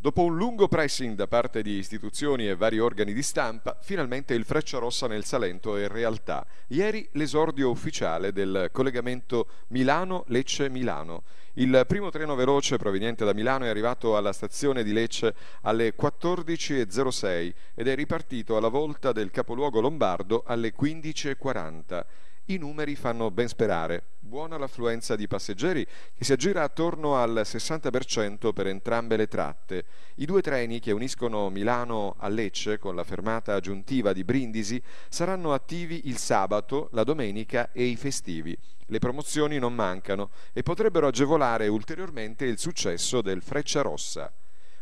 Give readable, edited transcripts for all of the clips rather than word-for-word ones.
Dopo un lungo pressing da parte di istituzioni e vari organi di stampa, finalmente il Frecciarossa nel Salento è realtà. Ieri l'esordio ufficiale del collegamento Milano-Lecce-Milano. Il primo treno veloce proveniente da Milano è arrivato alla stazione di Lecce alle 14.06 ed è ripartito alla volta del capoluogo lombardo alle 15.40. I numeri fanno ben sperare. Buona l'affluenza di passeggeri che si aggira attorno al 60% per entrambe le tratte. I due treni che uniscono Milano a Lecce con la fermata aggiuntiva di Brindisi saranno attivi il sabato, la domenica e i festivi. Le promozioni non mancano e potrebbero agevolare ulteriormente il successo del Frecciarossa.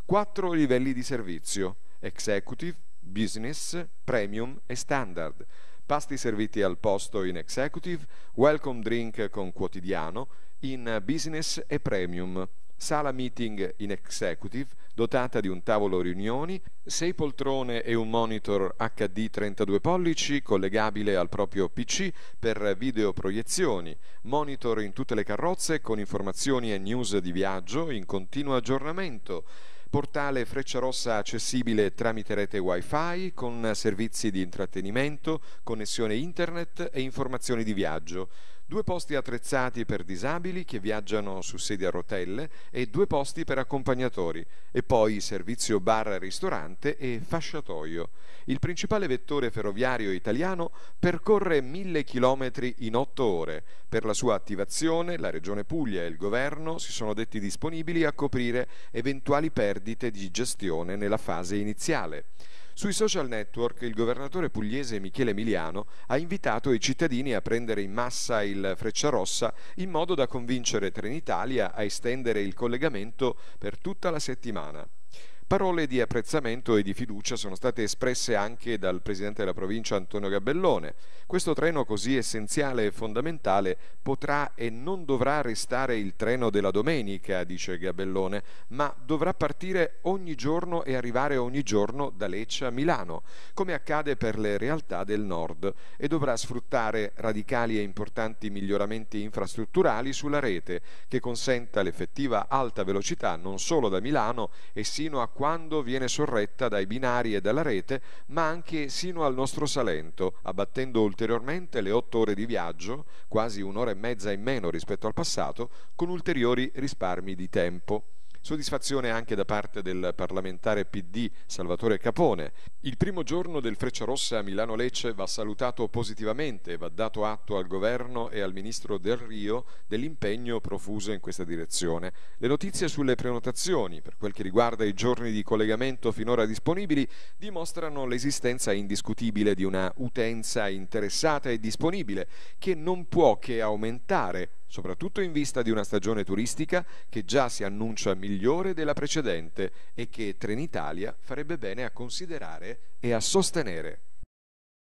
4 livelli di servizio: Executive, Business, Premium e Standard. Pasti serviti al posto in Executive, welcome drink con quotidiano in Business e Premium, sala meeting in Executive dotata di un tavolo riunioni, 6 poltrone e un monitor HD 32 pollici collegabile al proprio PC per videoproiezioni, monitor in tutte le carrozze con informazioni e news di viaggio in continuo aggiornamento. Portale Frecciarossa accessibile tramite rete Wi-Fi con servizi di intrattenimento, connessione internet e informazioni di viaggio. 2 posti attrezzati per disabili che viaggiano su sedie a rotelle e 2 posti per accompagnatori e poi servizio bar-ristorante e fasciatoio. Il principale vettore ferroviario italiano percorre 1000 chilometri in 8 ore. Per la sua attivazione la Regione Puglia e il Governo si sono detti disponibili a coprire eventuali perdite di gestione nella fase iniziale. Sui social network il governatore pugliese Michele Emiliano ha invitato i cittadini a prendere in massa il Frecciarossa in modo da convincere Trenitalia a estendere il collegamento per tutta la settimana. Parole di apprezzamento e di fiducia sono state espresse anche dal presidente della provincia Antonio Gabellone. Questo treno così essenziale e fondamentale potrà e non dovrà restare il treno della domenica, dice Gabellone, ma dovrà partire ogni giorno e arrivare ogni giorno da Lecce a Milano, come accade per le realtà del nord, e dovrà sfruttare radicali e importanti miglioramenti infrastrutturali sulla rete, che consenta l'effettiva alta velocità non solo da Milano e sino a quando viene sorretta dai binari e dalla rete, ma anche sino al nostro Salento, abbattendo ulteriormente le 8 ore di viaggio, quasi un'ora e mezza in meno rispetto al passato, con ulteriori risparmi di tempo. Soddisfazione anche da parte del parlamentare PD Salvatore Capone. Il primo giorno del Frecciarossa a Milano-Lecce va salutato positivamente e va dato atto al governo e al ministro Del Rio dell'impegno profuso in questa direzione. Le notizie sulle prenotazioni, per quel che riguarda i giorni di collegamento finora disponibili, dimostrano l'esistenza indiscutibile di una utenza interessata e disponibile che non può che aumentare, soprattutto in vista di una stagione turistica che già si annuncia migliore della precedente e che Trenitalia farebbe bene a considerare e a sostenere.